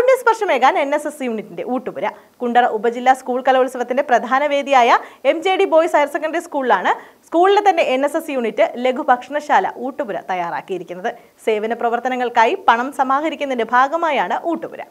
കാരുണ്യസ്പർശമേകാൻ NSS യൂണിറ്റിന്റെ ഊട്ടുപുര. കുണ്ടറ ഉപജില്ലാ school കലോത്സവത്തിന്റെ പ്രധാന വേദിയായ MJD ബോയ്സ് ഹയർ സെക്കൻഡറി സ്കൂളിലാണ് സ്കൂളിലെ തന്നെ NSS യൂണിറ്റ് ലഘുഭക്ഷണശാല ഊട്ടുപുര തയ്യാറാക്കിയിരിക്കുന്നത്. സേവന പ്രവർത്തനങ്ങൾക്കായി പണം സമാഹരിക്കുന്നതിന്റെ ഭാഗമായാണ് ഊട്ടുപുര.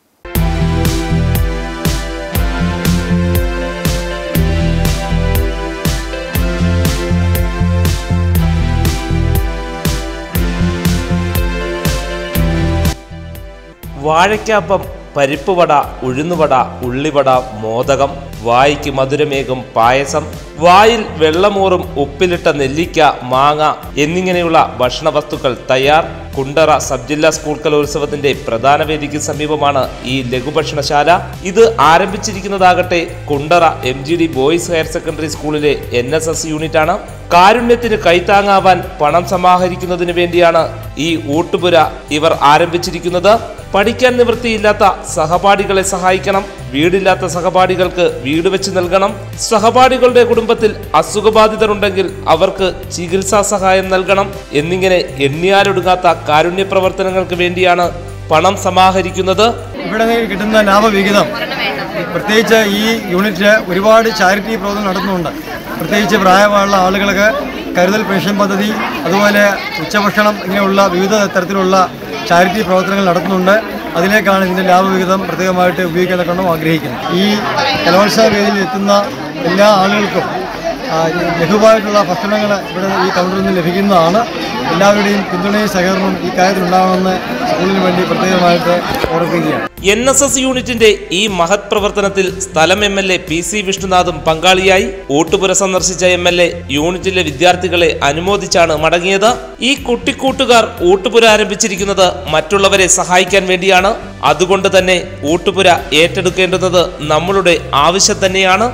വാഴയ്ക്കാപ്പം, പരിപ്പുവട, ഉഴുന്നുവട, ഉള്ളിവട, മോദകം, വായ്ക്ക് മധുരമേകും പായസം, വായിൽ വെള്ളമൂറും ഉപ്പിലിട്ട നെല്ലിക്ക, മാങ്ങ എന്നിങ്ങനെയുള്ള ഭക്ഷണ വസ്തുക്കൾ തയ്യാർ. കുണ്ടറ സബ് ജില്ലാ സ്കൂൾ കലോത്സവത്തിന്റെ പ്രധാന വേദിക്ക് സമീപമാണ് ഈ ലഘുഭക്ഷണശാല. ഇത് ആരംഭിച്ചിരിക്കുന്നതാകട്ടെ Kundara MGD boys higher secondary സ്കൂളിലെ NSS യൂണിറ്റാണ്. കാരുണ്യത്തിന് കൈത്താങ്ങാവാൻ പണം സമാഹരിക്കുന്നതിന് വേണ്ടിയാണ് ഈ ഊട്ടുപുര ഇവർ ആരംഭിച്ചിരിക്കുന്നത്. പഠിക്കാൻ നിവൃത്തിയില്ലാത്ത സഹപാഠികളെ സഹായിക്കണം, വീടില്ലാത്ത സഹപാഠികൾക്ക് വീട് വെച്ച് നൽകണം, സഹപാഠികളുടെ കുടുംബത്തിൽ അസുഖബാധിതരുണ്ടെങ്കിൽ അവർക്ക് ചികിത്സാ സഹായം നൽകണം എന്നിങ്ങനെ എണ്ണിയാലൊടുങ്ങാത്ത കാരുണ്യ പ്രവർത്തനങ്ങൾക്ക് വേണ്ടിയാണ് പണം സമാഹരിക്കുന്നത്. ഇവിടെ കിട്ടുന്ന ലാഭവിഹിതം പ്രത്യേകിച്ച് ഈ യൂണിറ്റ് ഒരുപാട് ചാരിറ്റി പ്രവർത്തനം നടത്തുന്നുണ്ട്. പ്രത്യേകിച്ച് പ്രായമുള്ള ആളുകൾക്ക് കരുതൽ പെൻഷൻ പദ്ധതി, അതുപോലെ ഉച്ചഭക്ഷണം, ഇങ്ങനെയുള്ള വിവിധ തരത്തിലുള്ള ചാരിറ്റി പ്രവർത്തനങ്ങൾ നടത്തുന്നുണ്ട്. അതിലേക്കാണ് ഇതിൻ്റെ ലാഭവിഹിതം പ്രത്യേകമായിട്ട് ഉപയോഗിക്കാൻ ആഗ്രഹിക്കുന്നത്. ഈ കലോത്സവ വേദിയിൽ എത്തുന്ന എല്ലാ ആളുകൾക്കും ലഘുവായിട്ടുള്ള ഭക്ഷണങ്ങൾ ഇവിടെ ഈ കൗണ്ടറിൽ നിന്ന് ലഭിക്കുന്നതാണ്. എല്ലാവരുടെയും പിന്തുണയും സഹകരണവും ഈ കാര്യത്തിൽ ഉണ്ടാകുമെന്ന് സ്കൂളിന് വേണ്ടി പ്രത്യേകമായിട്ട് ഓർമ്മിപ്പിക്കുകയാണ്. NSS യൂണിറ്റിന്റെ ഈ മഹത് പ്രവർത്തനത്തിൽ സ്ഥലം MLA PC വിഷ്ണുനാഥും പങ്കാളിയായി. ഊട്ടുപുര സന്ദർശിച്ച MLA യൂണിറ്റിലെ വിദ്യാർത്ഥികളെ അനുമോദിച്ചാണ് മടങ്ങിയത്. ഈ കുട്ടിക്കൂട്ടുകാർ ഊട്ടുപുര ആരംഭിച്ചിരിക്കുന്നത് മറ്റുള്ളവരെ സഹായിക്കാൻ വേണ്ടിയാണ്. അതുകൊണ്ട് തന്നെ ഊട്ടുപുര ഏറ്റെടുക്കേണ്ടുന്നത് നമ്മളുടെ ആവശ്യം തന്നെയാണ്.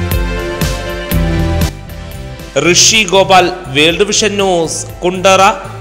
Rishi Gopal, world vision news, Kundara.